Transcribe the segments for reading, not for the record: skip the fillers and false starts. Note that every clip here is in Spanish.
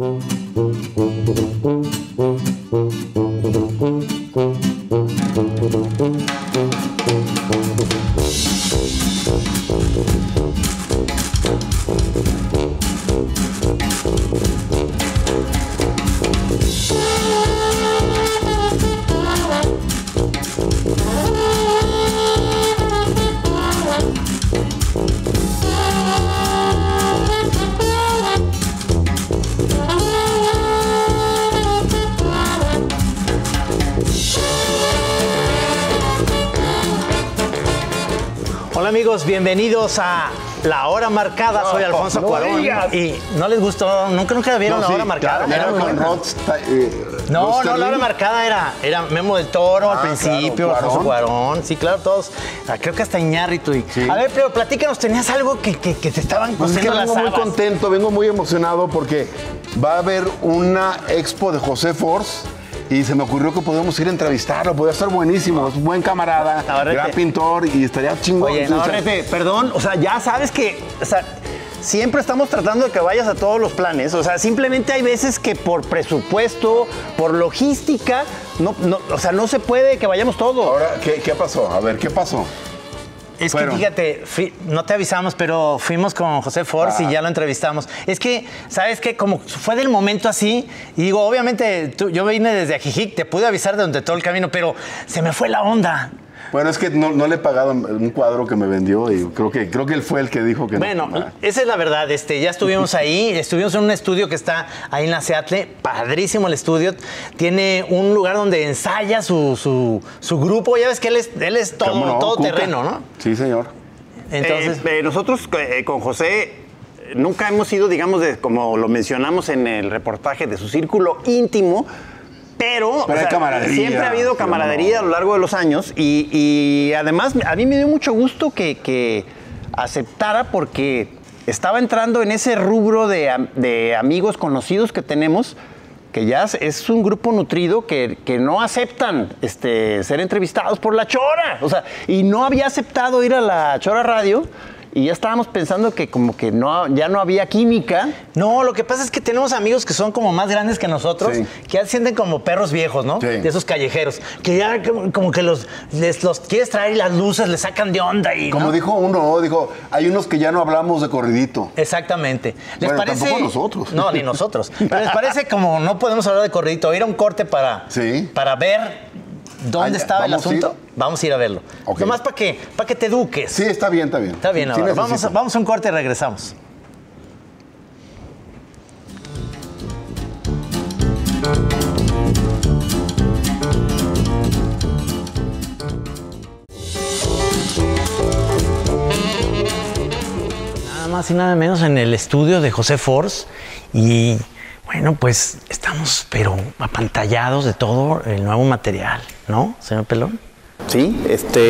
Hola amigos, bienvenidos a La Hora Marcada. Soy Alfonso Cuarón. Y no les gustó, nunca vieron La Hora Marcada. Claro, No, La Hora Marcada era Memo del Toro al principio, claro, Alfonso Cuarón. Sí, claro, todos. Creo que hasta Iñárritu. Sí. A ver, pero platícanos, ¿tenías algo que te estaban cosiendo las habas? Vengo muy contento, vengo muy emocionado porque va a haber una expo de José Force. Y se me ocurrió que podíamos ir a entrevistarlo, podía estar buenísimo, es un buen camarada, gran pintor y estaría chingón. Oye, Navarrete, perdón, o sea, ya sabes que, o sea, siempre estamos tratando de que vayas a todos los planes, o sea, simplemente hay veces que por presupuesto, por logística, o sea, no se puede que vayamos todos. Ahora, ¿qué pasó? A ver, ¿qué pasó? Es que fíjate, no te avisamos, pero fuimos con José Force y ya lo entrevistamos. Es que, ¿sabes qué? Como fue del momento así, y digo, obviamente, yo vine desde Ajijic, te pude avisar durante todo el camino, pero se me fue la onda. Bueno, es que no le he pagado un cuadro que me vendió y creo que él fue el que dijo que bueno, no. Bueno, esa es la verdad. Ya estuvimos ahí, estuvimos en un estudio que está ahí en la Seattle, padrísimo el estudio. Tiene un lugar donde ensaya su grupo. Ya ves que él es todo terreno, ¿no? Sí, señor. Entonces, nosotros con José nunca hemos ido, digamos, como lo mencionamos en el reportaje, de su círculo íntimo. Pero hay camaradería, siempre ha habido camaradería a lo largo de los años y además a mí me dio mucho gusto que aceptara porque estaba entrando en ese rubro de amigos conocidos que tenemos, que ya es un grupo nutrido que no aceptan ser entrevistados por La Chora. O sea, y no había aceptado ir a La Chora Radio. Y ya estábamos pensando que como que ya no había química. No, lo que pasa es que tenemos amigos que son como más grandes que nosotros, que ya se sienten como perros viejos, ¿no? Sí. De esos callejeros, que ya como que los quieres traer y las luces les sacan de onda. Como dijo uno, hay unos que ya no hablamos de corridito. Exactamente. ¿Les parece? Tampoco nosotros. No, ni nosotros. Pero les parece como no podemos hablar de corridito, ir a un corte para ver dónde estaba el asunto. Vamos a ir a verlo. Okay. Nomás para que te eduques. Sí, está bien. Está bien, ahora. Vamos a un corte y regresamos. Nada más y nada menos en el estudio de José Force y bueno, pues estamos pero apantallados de todo el nuevo material, ¿no, señor Pelón? Sí,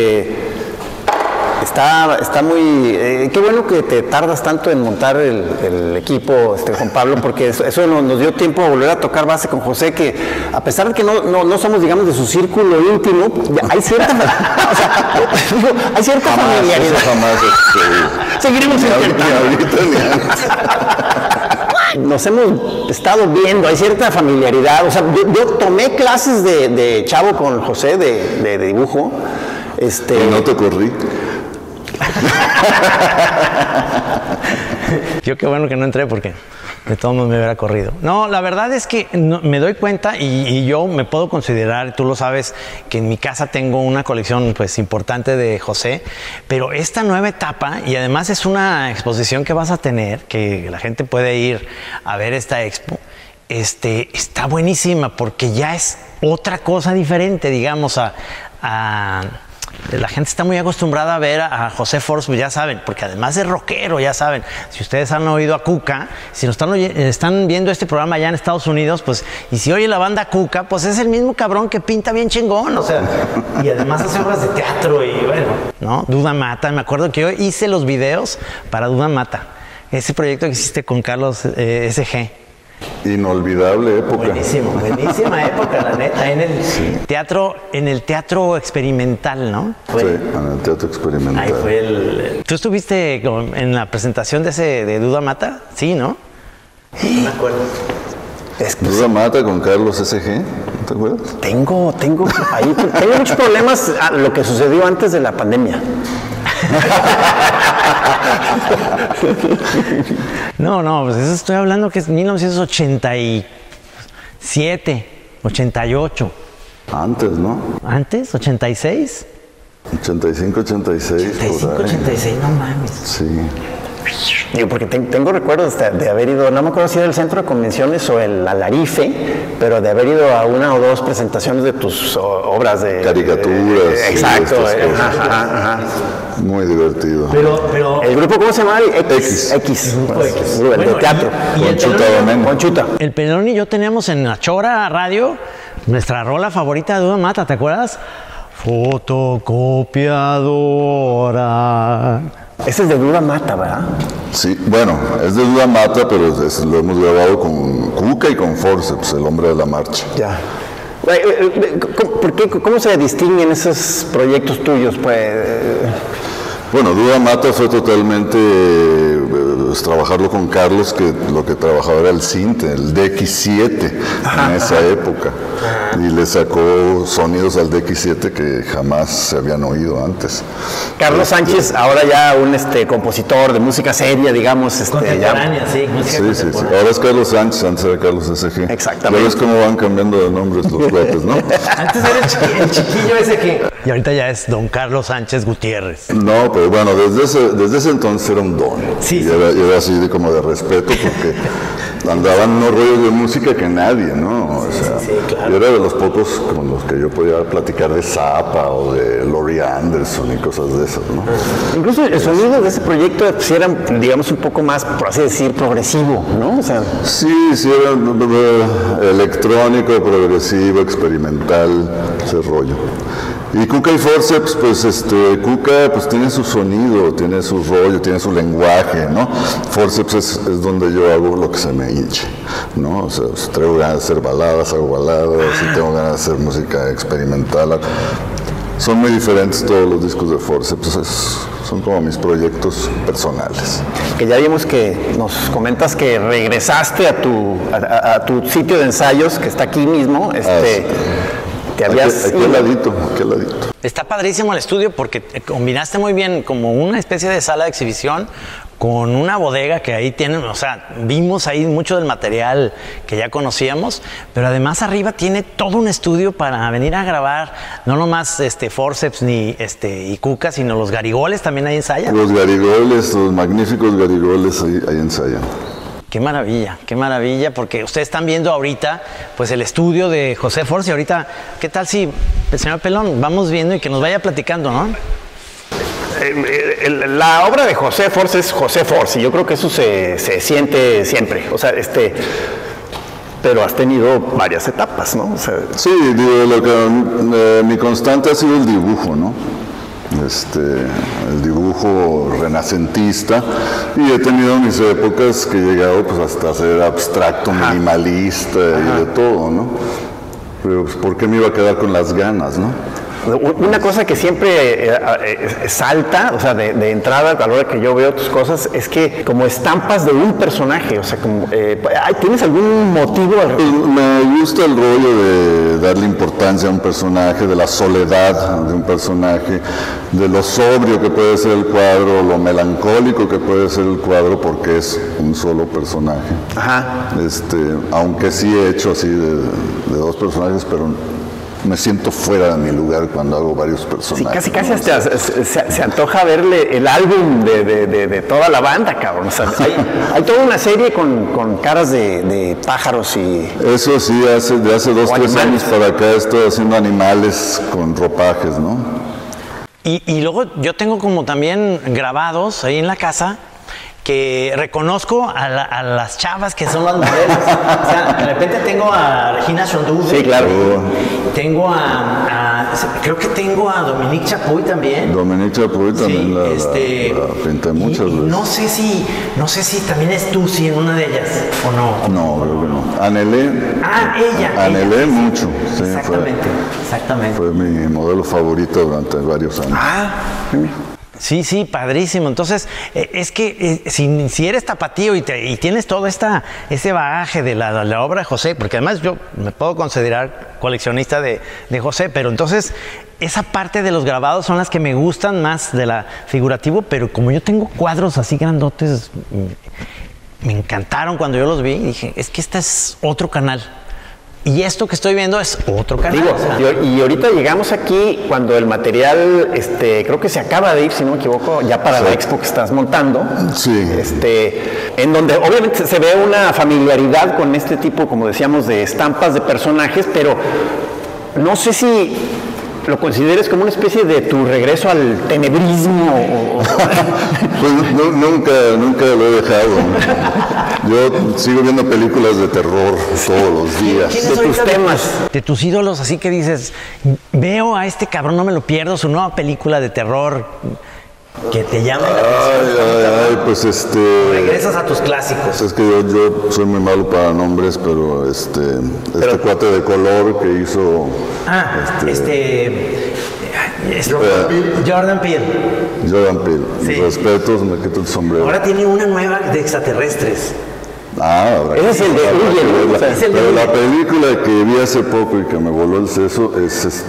está muy... qué bueno que te tardas tanto en montar el equipo, Juan Pablo, porque eso nos dio tiempo a volver a tocar base con José, que a pesar de que no somos, digamos, de su círculo íntimo, hay cierta, hay cierta familiaridad. Seguiremos intentando. Nos hemos estado viendo, hay cierta familiaridad. O sea, yo tomé clases de chavo con José de dibujo. Y no te corrí. Yo qué bueno que no entré porque de todos modos me hubiera corrido. No, la verdad es que me doy cuenta y yo me puedo considerar, tú lo sabes, que en mi casa tengo una colección pues importante de José, pero esta nueva etapa, y además es una exposición que vas a tener, que la gente puede ir a ver esta expo, está buenísima porque ya es otra cosa diferente, digamos, la gente está muy acostumbrada a ver a José Force, pues ya saben, porque además es rockero, ya saben. Si ustedes han oído a Cuca, si nos están viendo este programa allá en Estados Unidos, pues, y si oye la banda Cuca, pues es el mismo cabrón que pinta bien chingón, o sea, y además hace obras de teatro y bueno, ¿no? Duda Mata, me acuerdo que yo hice los videos para Duda Mata, ese proyecto que hiciste con Carlos SG. Inolvidable época. Buenísima época, la neta, en el teatro experimental, ¿no? Sí, en el teatro experimental. Ahí fue ¿Tú estuviste en la presentación de Duda Mata? Sí, ¿no? Sí. No me acuerdo. Duda Mata con Carlos S.G., ¿te acuerdas? Tengo muchos problemas a lo que sucedió antes de la pandemia. No, pues eso estoy hablando que es 1987, 88. Antes, ¿no? ¿Antes? ¿86? 85, 86. 85, 86, no mames. Sí. Digo, porque tengo recuerdos de haber ido, no me acuerdo si era el centro de convenciones o el Alarife, pero de haber ido a una o dos presentaciones de tus obras de caricaturas. Exacto. Ajá. Muy divertido. Pero ¿El grupo cómo se llama? X. El de teatro. Con Chuta. El Pelón y yo teníamos en la Chora Radio nuestra rola favorita de Duda Mata, ¿te acuerdas? Fotocopiadora. Ese es de Duda Mata, ¿verdad? Sí, bueno, es de Duda Mata, pero lo hemos grabado con Cuca y con Forceps, el hombre de la marcha. Ya. ¿Cómo se distinguen esos proyectos tuyos? Bueno, Duda Mata fue totalmente trabajarlo con Carlos, que lo que trabajaba era el Sinte, el DX7 en esa época. Y le sacó sonidos al DX7 que jamás se habían oído antes. Carlos Sánchez, ahora ya un compositor de música seria, digamos. Contemporánea, sí, música contemporánea. Sí. Ahora es Carlos Sánchez, antes era Carlos S.G. Exactamente. Ya ves cómo van cambiando de nombres los cuates, ¿no? Antes era el chiquillo ese que... Y ahorita ya es don Carlos Sánchez Gutiérrez. No, pero bueno, desde ese entonces era un don. Sí, y era así como de respeto, porque andaban unos rollos de música que nadie, ¿no? O sea, claro. Yo era de los pocos con los que yo podía platicar de Zappa o de Laurie Anderson y cosas de esas, ¿no? Incluso el sonido de ese proyecto era, digamos, un poco más, por así decir, progresivo, ¿no? O sea, sí, era electrónico, progresivo, experimental, ese rollo. Y Cuca y Forceps, pues Cuca pues tiene su sonido, tiene su rollo, tiene su lenguaje, ¿no? Forceps es donde yo hago lo que se me hinche, ¿no? O sea, si traigo ganas de hacer baladas, hago baladas, si tengo ganas de hacer música experimental. Son muy diferentes todos los discos de Forceps, son como mis proyectos personales. Que ya vimos que nos comentas que regresaste a tu sitio de ensayos, que está aquí mismo, Aquí al ladito. Está padrísimo el estudio porque combinaste muy bien como una especie de sala de exhibición con una bodega que ahí tienen, o sea, vimos ahí mucho del material que ya conocíamos, pero además arriba tiene todo un estudio para venir a grabar, no nomás Forceps ni y Cuca, sino los Garigoles también ahí ensayan. Los Garigoles, los magníficos Garigoles ahí ensayan. Qué maravilla, porque ustedes están viendo ahorita pues el estudio de José Force y ahorita, ¿qué tal si, señor Pelón, vamos viendo y que nos vaya platicando, ¿no? La obra de José Force es José Force y yo creo que eso se siente siempre, o sea, pero has tenido varias etapas, ¿no? O sea, sí, mi constante ha sido el dibujo, ¿no? El dibujo renacentista, y he tenido mis épocas que he llegado pues hasta ser abstracto, minimalista y de todo, ¿no? Pero pues, ¿por qué me iba a quedar con las ganas, no? Una cosa que siempre salta, o sea, de entrada, a la hora que yo veo tus cosas, es que como estampas de un personaje, o sea, como, ¿tienes algún motivo? Me gusta el rollo de darle importancia a un personaje, de la soledad de un personaje, de lo sobrio que puede ser el cuadro, lo melancólico que puede ser el cuadro, porque es un solo personaje. Ajá. Aunque sí he hecho así de dos personajes, pero me siento fuera de mi lugar cuando hago varios personajes. Sí, casi hasta se antoja verle el álbum de toda la banda, cabrón. O sea, hay toda una serie con caras de pájaros y... Eso sí, de hace 2-3 años para acá estoy haciendo animales con ropajes, ¿no? Y luego yo tengo como también grabados ahí en la casa que reconozco a las chavas que son las modelos. O sea, de repente tengo a Regina Shondube. Sí, claro. Tengo creo que tengo a Dominique Chapuy también. Dominique Chapuy también sí, la pinté muchas veces. No sé si también es Tusi en una de ellas o no. No, creo que no. Anelé. Ella. Anelé mucho. Sí, exactamente. Fue mi modelo favorito durante varios años. Sí, sí, padrísimo. Entonces, es que si eres tapatío y tienes todo ese bagaje de la obra de José, porque además yo me puedo considerar coleccionista de José, pero entonces esa parte de los grabados son las que me gustan más de la figurativo, pero como yo tengo cuadros así grandotes, me encantaron cuando yo los vi y dije, es que este es otro canal. Y esto que estoy viendo es otro canal. Digo, y ahorita llegamos aquí cuando el material, creo que se acaba de ir, si no me equivoco, ya para la expo que estás montando. Sí. En donde obviamente se ve una familiaridad con este tipo, como decíamos, de estampas de personajes, pero no sé si lo consideres como una especie de tu regreso al tenebrismo. Pues nunca lo he dejado. Yo sigo viendo películas de terror todos los días. De tus temas. De tus ídolos, así que dices, veo a este cabrón, no me lo pierdo, su nueva película de terror que te llama la atención. Pues regresas a tus clásicos. Es que yo soy muy malo para nombres, pero este cuate de color que hizo... Jordan Peele. Jordan Peele. Sí. Respetos, me quito el sombrero. Ahora tiene una nueva de extraterrestres. Ese es el de Huye, Pero la película que vi hace poco y que me voló el seso es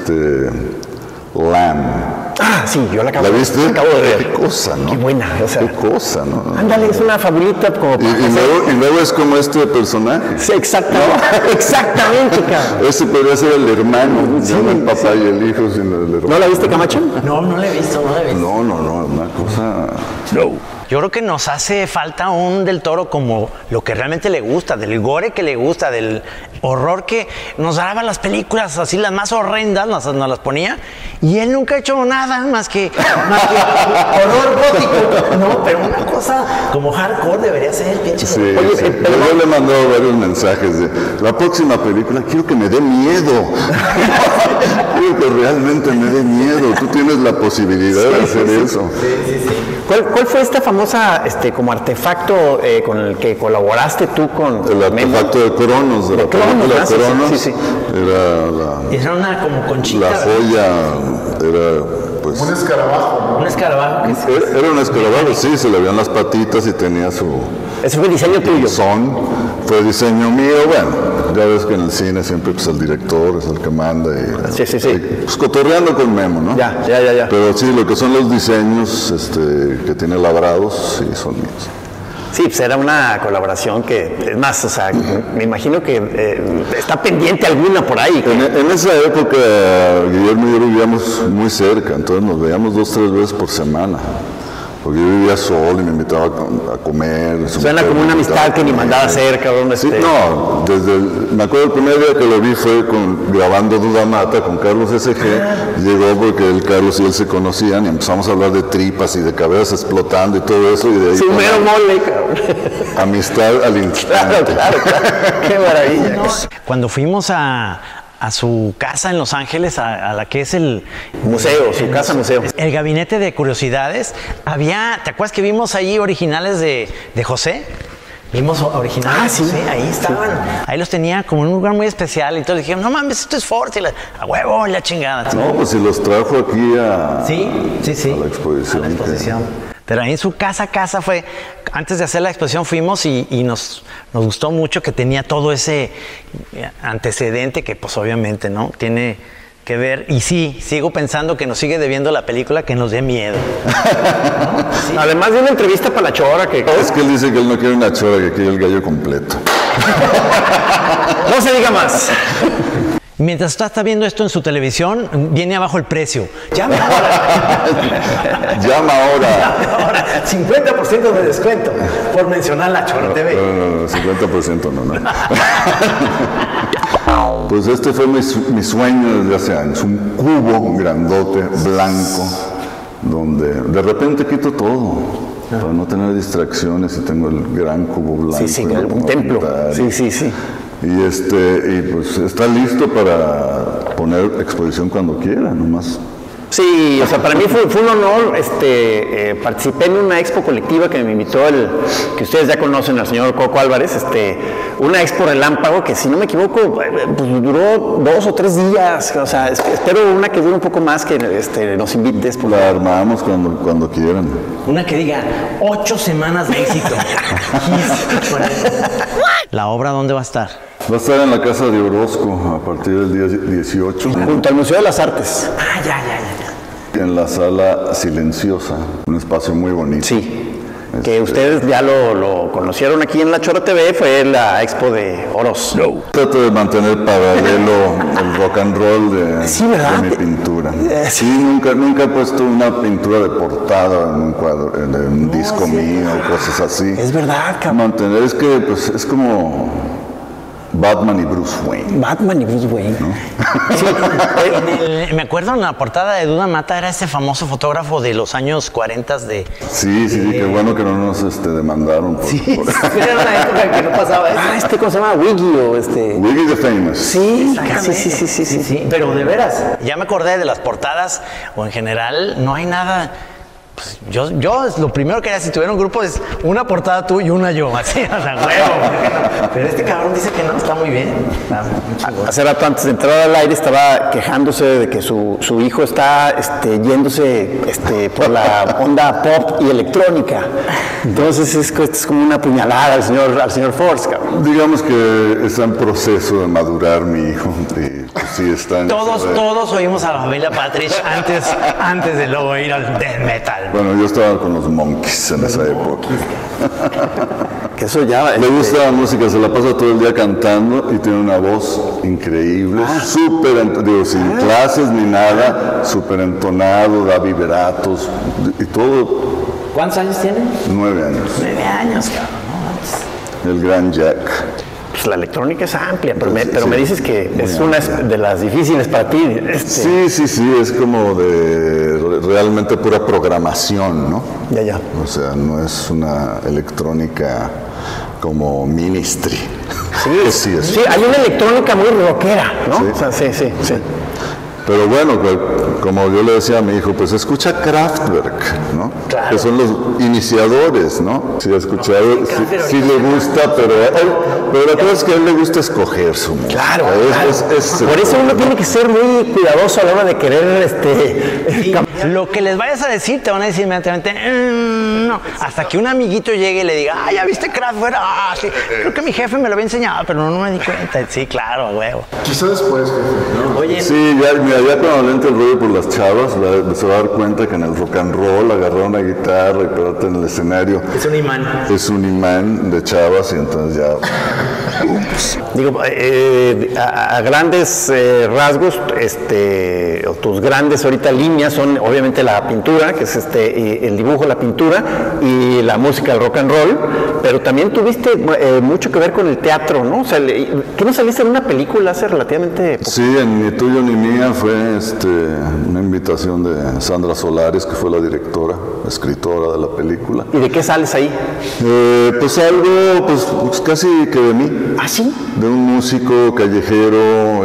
Lamb. Sí, yo la acabo ¿La viste? acabo de ver. Qué cosa, ¿no? Qué buena, o sea. Qué cosa, ¿no? Ándale, es una fabulita como para Y luego es como este personaje. Sí, exactamente, cabrón. Ese podría ser el hermano, Sí, no el papá y el hijo, sino el hermano. ¿No la viste, Camacho? No la he visto, No, una cosa... Yo creo que nos hace falta un Del Toro como lo que realmente le gusta, del gore que le gusta, del horror que nos daba las películas así, las más horrendas, nos las ponía, y él nunca ha hecho nada más que horror gótico. No, pero una cosa como hardcore debería ser, pinche. Sí, yo le he mandado varios mensajes de la próxima película, quiero que me dé miedo. Quiero que realmente me dé miedo. Tú tienes la posibilidad de hacer eso. Sí. ¿Cuál fue esta famosa como artefacto con el que colaboraste tú con El artefacto de Cronos, de la película Cronos. Sí. Era una como conchita. La joya, era pues... Un escarabajo. Un escarabajo. Era un escarabajo, sí, se le veían las patitas y tenía su... Ese fue diseño tuyo. Fue diseño mío, bueno, ya ves que en el cine siempre pues el director es el que manda y... Sí. Pues cotorreando con Memo, ¿no? Ya. Pero sí, lo que son los diseños que tiene labrados, sí, son míos. Sí, pues era una colaboración que, es más, o sea, me imagino que está pendiente alguna por ahí. En esa época, Guillermo y yo vivíamos muy cerca, entonces nos veíamos 2 o 3 veces por semana. Porque yo vivía solo y me invitaba a comer. Suena como una amistad que ni mandaba a hacer, cabrón. Sí, no, me acuerdo el primer día que lo vi fue grabando Duda Mata con Carlos SG. Llegó porque Carlos y él se conocían y empezamos a hablar de tripas y de cabezas explotando y todo eso. Y de ahí sí, mero mole, cabrón. Amistad al instante. Claro. Qué maravilla. Cuando fuimos a su casa en Los Ángeles, a la que es el museo, su casa museo. El gabinete de curiosidades. ¿Te acuerdas que vimos ahí originales de José? Vimos originales. Sí. Ahí estaban. Sí. Ahí los tenía como en un lugar muy especial. Y entonces dijeron, no mames, esto es Ford. A huevo, la chingada. No, pues si los trajo aquí a la exposición. A la exposición. Pero ahí en su casa fue, antes de hacer la exposición fuimos y nos gustó mucho que tenía todo ese antecedente que pues obviamente, ¿no? Tiene que ver, y sí, sigo pensando que nos sigue debiendo la película que nos dé miedo. Sí. Además de una entrevista para la Chora que... Es que él dice que él no quiere una Chora, que quiere el gallo completo. No se diga más. Mientras estás viendo esto en su televisión, viene abajo el precio. Llama ahora. Llama ahora. 50% de descuento por mencionar la Chora TV. No, 50% no. Pues este fue mi sueño desde hace años. Un cubo grandote, blanco, donde de repente quito todo. Para no tener distracciones y tengo el gran cubo blanco. Sí, un templo. Sí. Y pues está listo para poner exposición cuando quiera, nomás Sí, o sea, para mí fue un honor, participé en una expo colectiva que me invitó que ustedes ya conocen, al señor Coco Álvarez, una expo relámpago que, si no me equivoco, pues duró 2 o 3 días, o sea, espero una que dure un poco más, que nos invites. La armamos cuando quieran. Una que diga 8 semanas de éxito. ¿La obra dónde va a estar? Va a estar en la Casa de Orozco a partir del día 18. Junto al Museo de las Artes. Ah, ya. En la Sala Silenciosa, un espacio muy bonito. Sí, que ustedes ya lo conocieron aquí en La Chora TV, fue la expo de Oroz. Trato de mantener paralelo el rock and roll de mi pintura. Sí, nunca he puesto una pintura de portada en un cuadro, en un disco mío, cosas así. Es verdad, cabrón. Mantener, es que pues, es como Batman y Bruce Wayne. Batman y Bruce Wayne. ¿No? Sí, me acuerdo en la portada de Duda Mata era ese famoso fotógrafo de los años 40 de... Sí, qué bueno que no nos demandaron por Era una época en que no pasaba eso. ¿Cómo se llama? Wiggy o Wiggy the Famous. Sí. Pero de veras, ya me acordé de las portadas, o en general, no hay nada... Pues yo lo primero que haría si tuviera un grupo es una portada tú y una yo, así, o sea, huevo. Pero este cabrón dice que no, está muy bien. Está muy chingón. Hace rato, antes de entrar al aire, estaba quejándose de que su hijo está yéndose por la onda pop y electrónica. Entonces es como una puñalada al señor Force, cabrón. Digamos que está en proceso de madurar mi hijo. Y pues, sí, está en Todos oímos a la familia Patrick antes de luego ir al death metal. Bueno, yo estaba con los Monkeys en esa época. Que eso ya... Le gusta la música, se la pasa todo el día cantando y tiene una voz increíble, sin clases ni nada, súper entonado, da vibratos y todo. ¿Cuántos años tiene? 9 años. 9 años, cabrón. No, el gran Jack. Pues la electrónica es amplia, pero me dices que es una de las difíciles para ti. Sí, es como de realmente pura programación, ¿no? Ya. O sea, no es una electrónica como Ministry. Sí, hay una electrónica muy rockera, ¿no? Sí. O sea, sí. Pero bueno, como yo le decía a mi hijo, pues escucha Kraftwerk, ¿no? Claro. Que son los iniciadores, ¿no? Si ha escuchado, sí le gusta, pero la cosa es que a él le gusta escoger su música. Claro. Por eso uno tiene que ser muy cuidadoso a la hora de querer lo que les vayas a decir, te van a decir inmediatamente, no. Hasta que un amiguito llegue y le diga, ¿ya viste Kraftwerk? Sí. Creo que mi jefe me lo había enseñado, pero no me di cuenta. Sí, claro, huevo. Quizá después, jefe, ¿no? Oye, sí, ya cuando le entra el rollo por las chavas, se va a dar cuenta que en el rock and roll agarrar una guitarra y pegarte en el escenario es un imán. Es un imán de chavas y entonces ya... Digo, a grandes rasgos, tus grandes ahorita líneas son obviamente la pintura, que es el dibujo, la pintura y la música, el rock and roll, pero también tuviste mucho que ver con el teatro, ¿no? O sea, ¿qué no saliste en una película hace relativamente poco? Sí, en Ni tuyo ni mía fue una invitación de Sandra Solares, que fue la directora, escritora de la película. ¿Y de qué sales ahí? Pues algo, pues casi que de mí. ¿Ah, sí? De un músico callejero,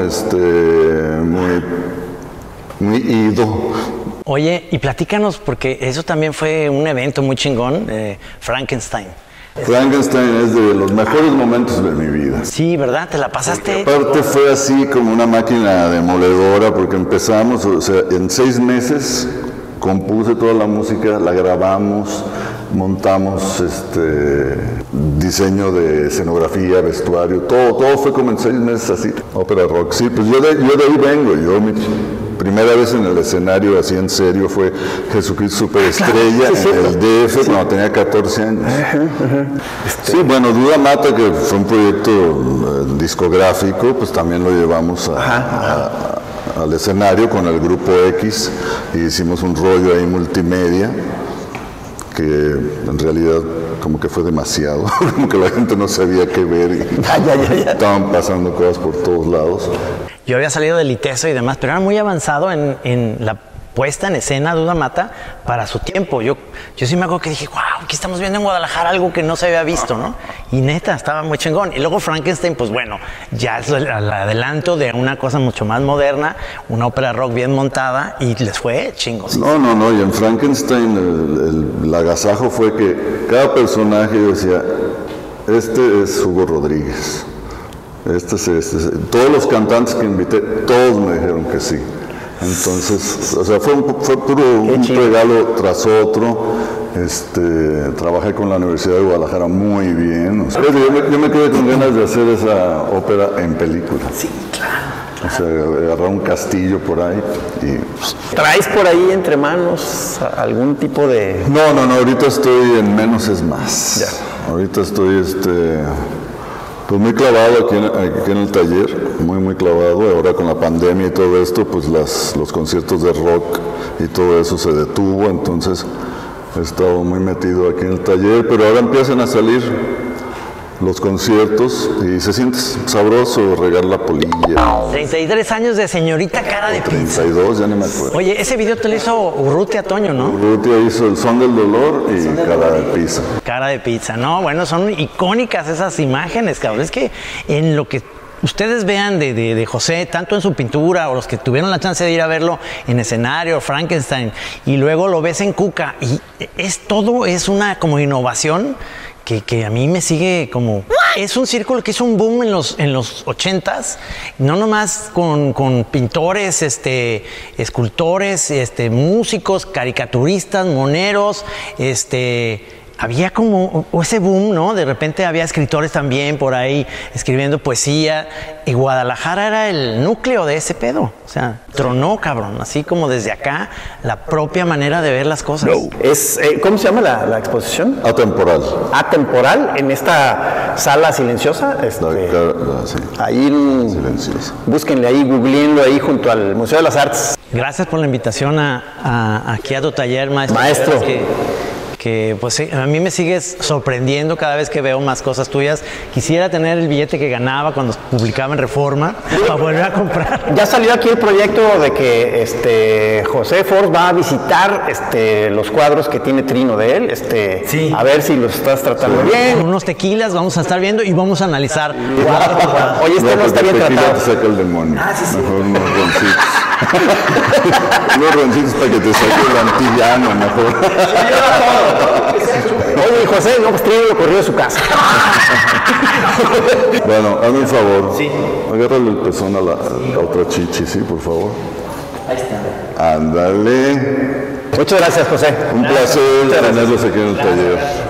muy ido. Oye, y platícanos, porque eso también fue un evento muy chingón, Frankenstein. Frankenstein es de los mejores momentos de mi vida. Sí, ¿verdad? ¿Te la pasaste? Porque aparte fue así como una máquina demoledora, porque empezamos, o sea, en 6 meses compuse toda la música, la grabamos, montamos diseño de escenografía, vestuario, todo fue como en 6 meses así. Ópera rock, sí, pues yo de ahí vengo. Mi primera vez en el escenario así en serio fue Jesucristo Superestrella en el DF cuando tenía 14 años. Sí, bueno, Duda Mata, que fue un proyecto discográfico, pues también lo llevamos al escenario con el Grupo X y hicimos un rollo ahí multimedia que en realidad como que fue demasiado, como que la gente no sabía qué ver y estaban pasando cosas por todos lados. Yo había salido del ITESO y demás, pero era muy avanzado en la puesta en escena Duda Mata para su tiempo. Yo sí me acuerdo que dije, wow, aquí estamos viendo en Guadalajara algo que no se había visto, ¿no? Y neta, estaba muy chingón. Y luego Frankenstein, pues bueno, ya es el adelanto de una cosa mucho más moderna, una ópera rock bien montada, y les fue chingón. No, y en Frankenstein el agasajo fue que cada personaje decía, este es Hugo Rodríguez, todos los cantantes que invité, todos me dijeron que sí. Entonces, o sea, fue puro un regalo tras otro. Trabajé con la Universidad de Guadalajara muy bien. O sea, yo me quedé con ganas de hacer esa ópera en película. Sí, claro. O sea, agarrar un castillo por ahí y... ¿Traes por ahí entre manos algún tipo de...? No, ahorita estoy en menos es más. Ya. Ahorita estoy, pues muy clavado aquí en el taller, muy clavado. Ahora con la pandemia y todo esto, pues los conciertos de rock y todo eso se detuvo, entonces he estado muy metido aquí en el taller, pero ahora empiezan a salir los conciertos y se siente sabroso regar la polilla. 33 años de señorita cara de pizza. 32, ya no me acuerdo. Oye, ese video te lo hizo Urrutia Toño, ¿no? Urrutia hizo El Son del Dolor y Cara de Pizza. Cara de pizza, no, bueno, son icónicas esas imágenes, cabrón. Es que en lo que ustedes vean de José, tanto en su pintura o los que tuvieron la chance de ir a verlo en escenario, Frankenstein, y luego lo ves en Cuca, y todo es una como innovación que a mí me sigue como... Es un círculo que hizo un boom en los 80s, no nomás con pintores, escultores, músicos, caricaturistas, moneros, había como ese boom, ¿no? De repente había escritores también por ahí escribiendo poesía, y Guadalajara era el núcleo de ese pedo. O sea, tronó, cabrón, así como desde acá, la propia manera de ver las cosas. ¿Cómo se llama la exposición? Atemporal. Atemporal, en esta sala silenciosa. Sí. Ahí, silenciosa. Búsquenle ahí, googleenlo ahí junto al Museo de las Artes. Gracias por la invitación aquí a tu taller, maestro. Maestro. Que pues a mí me sigues sorprendiendo cada vez que veo más cosas tuyas. Quisiera tener el billete que ganaba cuando publicaba en Reforma para volver a comprar. Ya salió aquí el proyecto de que José Force va a visitar los cuadros que tiene Trino de él. Sí. A ver si los estás tratando bien. Con unos tequilas vamos a estar viendo y vamos a analizar. Oye, no está bien tratado. Te saca el demonio. Sí. Mejor unos roncitos. Unos roncitos para que te saque el antillano, mejor. Oye, José, no, pues Trino lo corrió de su casa. Bueno, hazme un favor. Sí. Agárrale el pezón a la otra chichi, sí, por favor. Ahí está. Ándale. Muchas gracias, José. Un placer tenerlos aquí en el taller.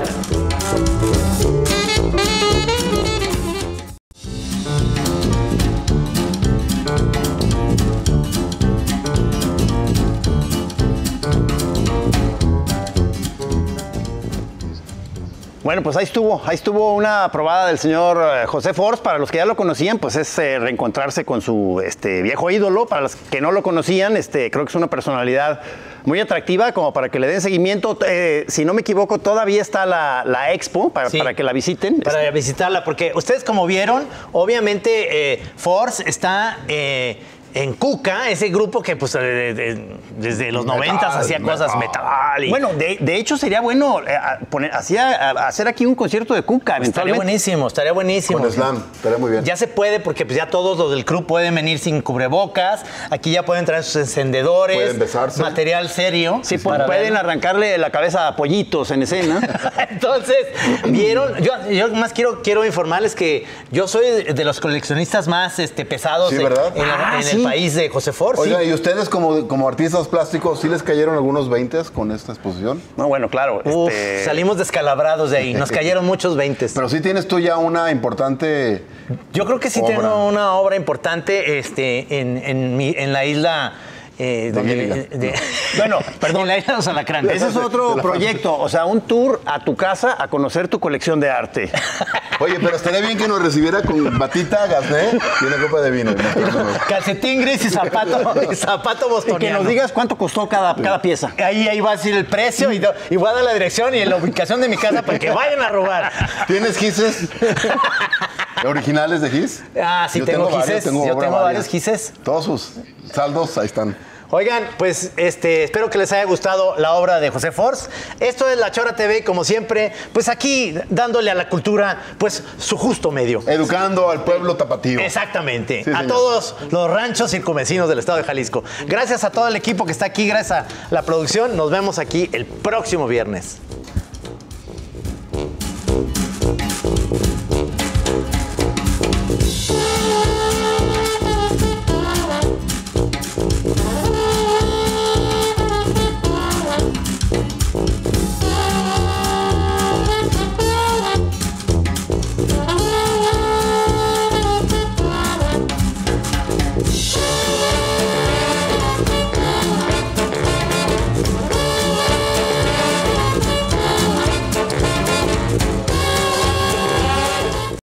Bueno, pues ahí estuvo una probada del señor José Force. Para los que ya lo conocían, pues es reencontrarse con su viejo ídolo. Para los que no lo conocían, creo que es una personalidad muy atractiva, como para que le den seguimiento. Si no me equivoco, todavía está la expo para que la visiten. Para visitarla, porque ustedes como vieron, obviamente Force está... en Cuca, ese grupo que pues desde los 90s hacía cosas metal. Bueno, de hecho sería bueno hacer aquí un concierto de Cuca eventualmente. Estaría buenísimo. Con Slam, estaría muy bien. Ya se puede porque pues ya todos los del club pueden venir sin cubrebocas. Aquí ya pueden traer sus encendedores. Pueden besarse. Material serio. Sí, pueden arrancarle la cabeza a pollitos en escena. Entonces, ¿vieron? Yo más quiero informarles que yo soy de los coleccionistas más pesados sí, ¿verdad? en el país de José Force. Oiga, ¿y ustedes como artistas plásticos sí les cayeron algunos 20s con esta exposición? No, bueno, claro. Salimos descalabrados de ahí, nos cayeron muchos 20s. Pero sí tienes tú ya una importante... Yo creo que sí tengo una obra importante en la isla... bueno, perdón, la isla de los Alacranes. Ese es otro proyecto, o sea, un tour a tu casa a conocer tu colección de arte. Oye, pero estaría bien que nos recibiera con batita, gasné y una copa de vino. Calcetín gris y zapato bostoniano. Y que nos digas cuánto costó cada pieza. Ahí va a decir el precio y voy a dar la dirección y la ubicación de mi casa para que vayan a robar. ¿Tienes gises? ¿Originales de gis? Ah, sí, tengo gises. Yo tengo varios gises. Todos sus saldos, ahí están. Oigan, pues espero que les haya gustado la obra de José Force. Esto es La Chora TV, como siempre, pues aquí dándole a la cultura pues su justo medio. Educando al pueblo tapatío. Exactamente. Sí, a señor. todos los ranchos circunvecinos del estado de Jalisco. Gracias a todo el equipo que está aquí, gracias a la producción. Nos vemos aquí el próximo viernes.